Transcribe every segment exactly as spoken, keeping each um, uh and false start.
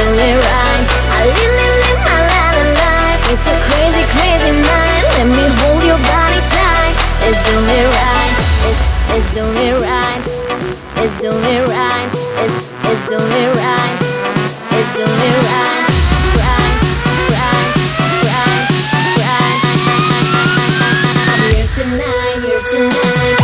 do it right. I live, live, live my life, life. It's a crazy, crazy night. Let me hold your body tight. Let's do it right. Let's do it right. Let's do it right. Let's do it right. Let's do it right. Right, right, right, right. Here's tonight. Here's tonight.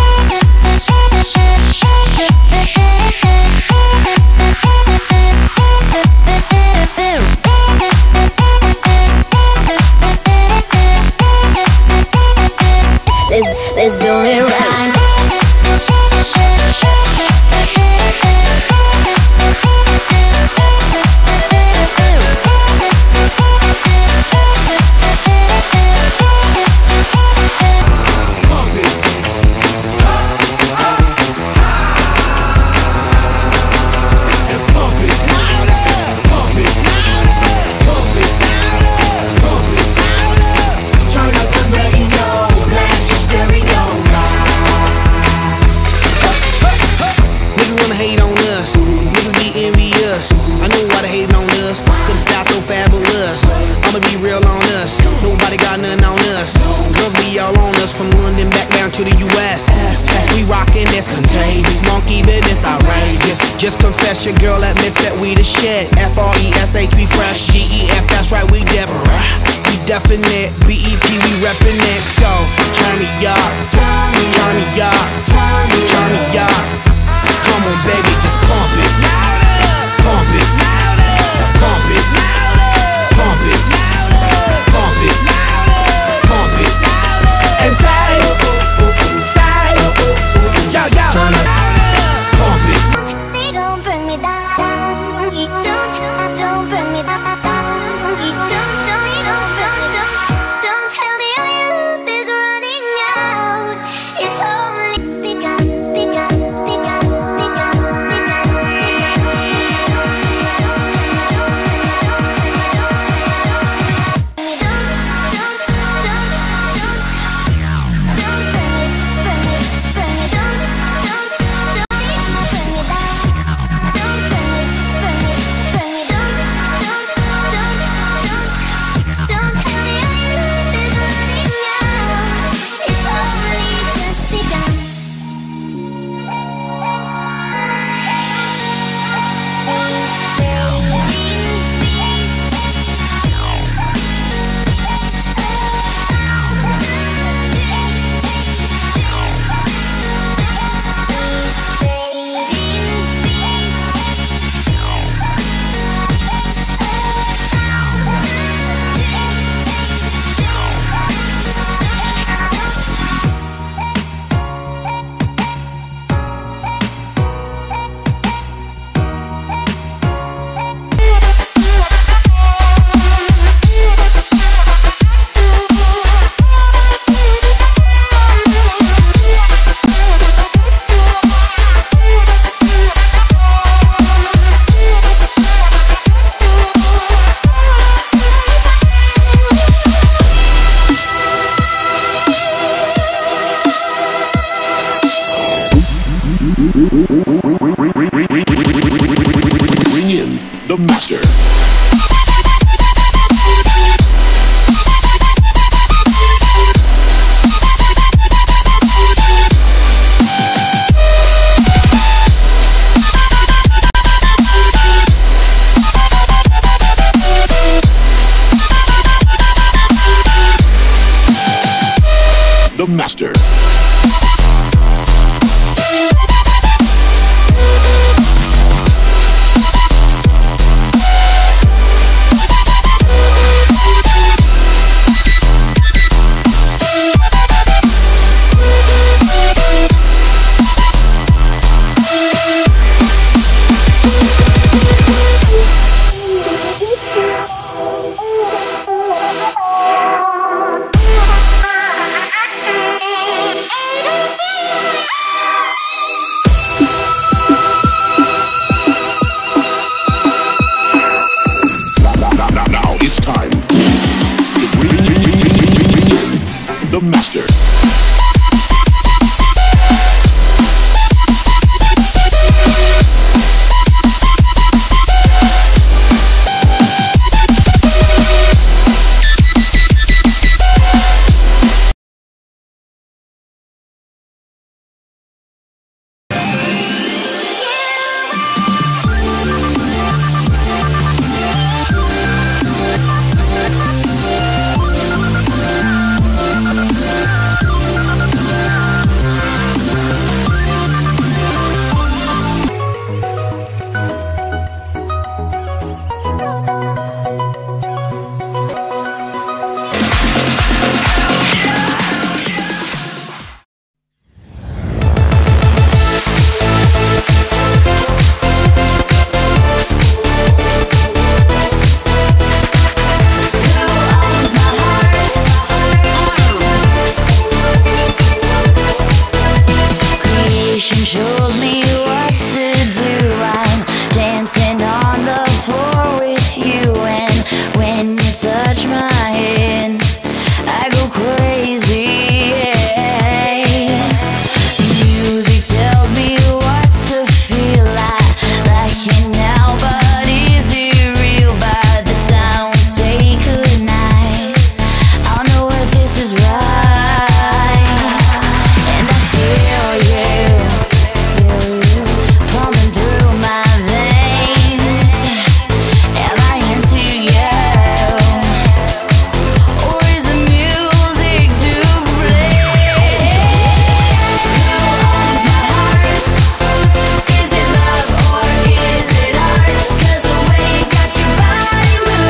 Let's, let's do it right. To the U S we rockin', it's contagious. Monkey business outrageous. Just confess your girl admits that we the shit. F R E S H, we fresh. G E F, that's right, we different. We definite. B E P, we reppin' it. So, turn me up, turn me up, turn me up. Come on, baby, just pump it, pump it, pump it, pump it, pump it, pump it, and say. Yo, yo, turn up, pump it. Don't bring me down. Don't, don't bring me down. Don't, don't, don't, don't, don't tell me our youth is running out. It's only begun, begun, begun, begun, begun, Bring in the master. The master.